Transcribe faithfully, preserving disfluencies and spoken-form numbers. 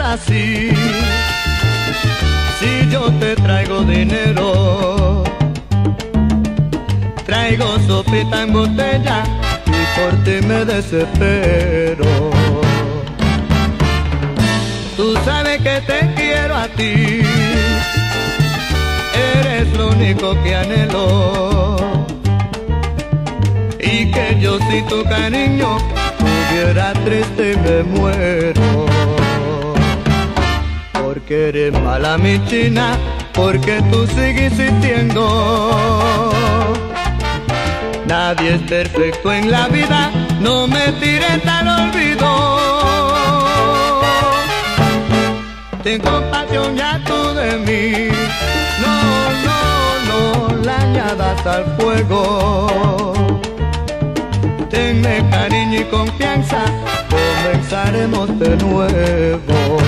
así. Si yo te traigo dinero, traigo sopita en botella y por ti me desespero. Tú sabes que te quiero a ti, eres lo único que anhelo, y que yo si tu cariño estuviera triste me muero. Porque eres mala mi china, porque tú sigues sintiendo. Nadie es perfecto en la vida, no me tires al olvido. Ten compasión ya tú de mí, no, no, no la añadas al fuego. Tenme cariño y confianza, comenzaremos de nuevo.